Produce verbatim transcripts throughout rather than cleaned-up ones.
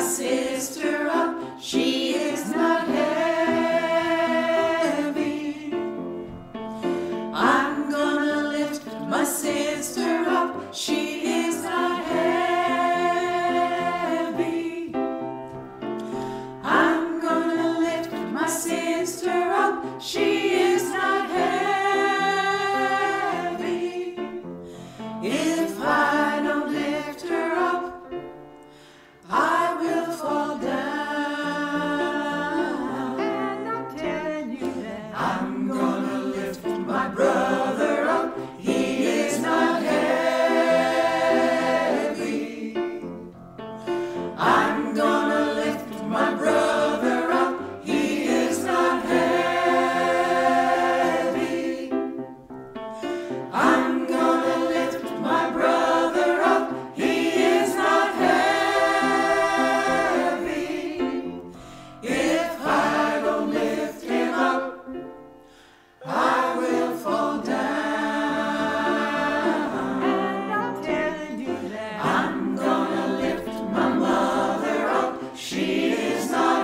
sister up, she is not heavy. I'm gonna lift my sister up, she is not heavy. I'm gonna lift my sister up, she is not heavy. If I don't lift her up, I will fall down. And I'm telling you that I'm gonna lift my brother up, he is not heavy. I'm gonna lift my brother up, he is not heavy. I'm gonna lift my brother up, he is not heavy. If I don't lift him up, I will fall down. And I'm telling you that I'm gonna lift my mother up, she is not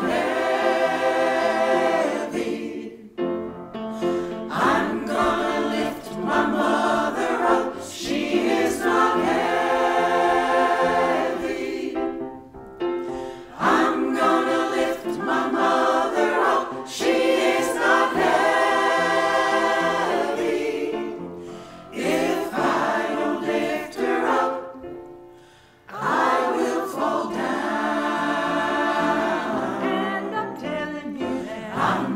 heavy. I'm gonna lift my mother up, she is not heavy. I'm gonna lift my mother up, she is not heavy. If I don't lift her up, I will fall down. and I'm telling you that I'm